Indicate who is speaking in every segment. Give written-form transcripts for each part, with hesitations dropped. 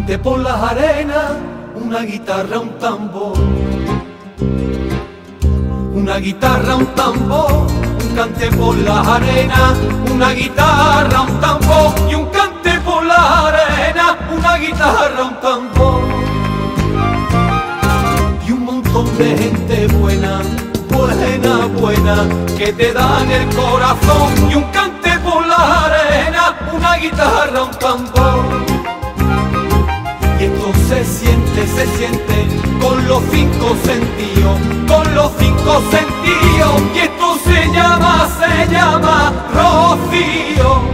Speaker 1: cante por las arenas, una guitarra, un tambor. Una guitarra, un tambor, un cante por las arenas, una guitarra, un tambor y un cante por las arenas, una guitarra, un tambor. Y un montón de gente buena, buena, buena, que te dan el corazón y un cante por las arenas, una guitarra, un tambor. Y esto se siente con los cinco sentidos, con los cinco sentidos. Y esto se llama Rocío.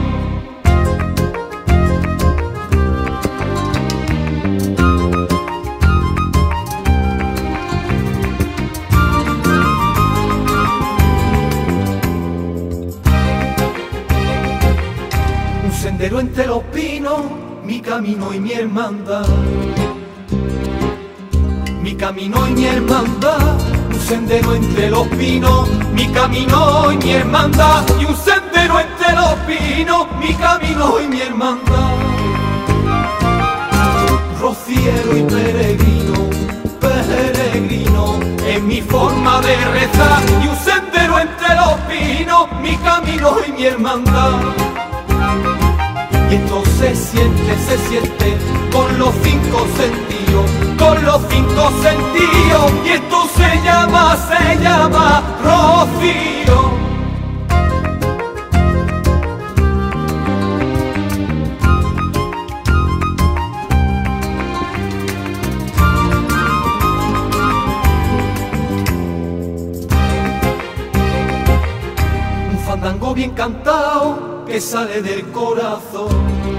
Speaker 1: Un sendero entre los pinos, mi camino y mi hermandad. Mi camino y mi hermandad, un sendero entre los pinos, mi camino y mi hermandad, y un sendero entre los pinos, mi camino y mi hermandad. Rociero y peregrino, peregrino, es mi forma de rezar, y un sendero entre los pinos, mi camino y mi hermandad. Y esto se siente con los cinco sentidos, con los cinco sentidos. Y esto se llama Rocío. Un fandango bien cantado que sale del corazón,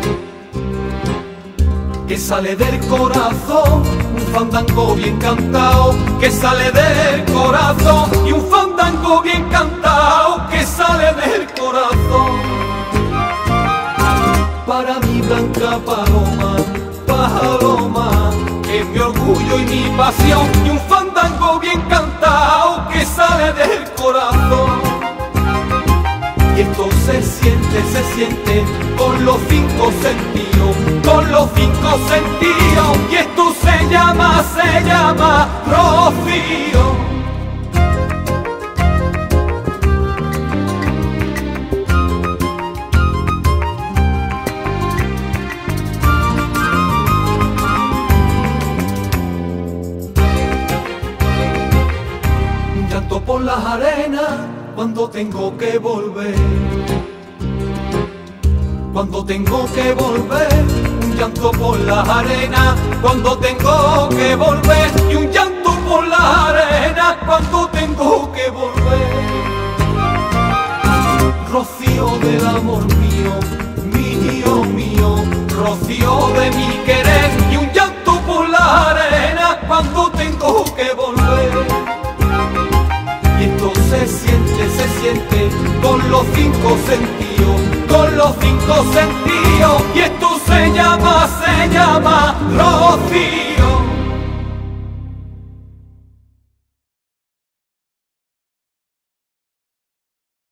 Speaker 1: que sale del corazón, un fandango bien cantado, que sale del corazón, y un fandango bien cantado, que sale del corazón. Para mi blanca paloma, paloma, que es mi orgullo y mi pasión, y un fandango bien cantado, que sale del corazón. Y esto se siente con los cinco sentidos, con los cinco sentidos. Y esto se llama Rocío. Un llanto por las arenas cuando tengo que volver, cuando tengo que volver, un llanto por las arenas, cuando tengo que volver, y un llanto por las arenas, cuando tengo que volver. Rocío del amor mío, mío, mío, rocío de mi querer, y un llanto por las arenas, cuando tengo que volver. Y esto se siente con los cinco sentidos, con los cinco sentidos. Y esto se llama Rocío.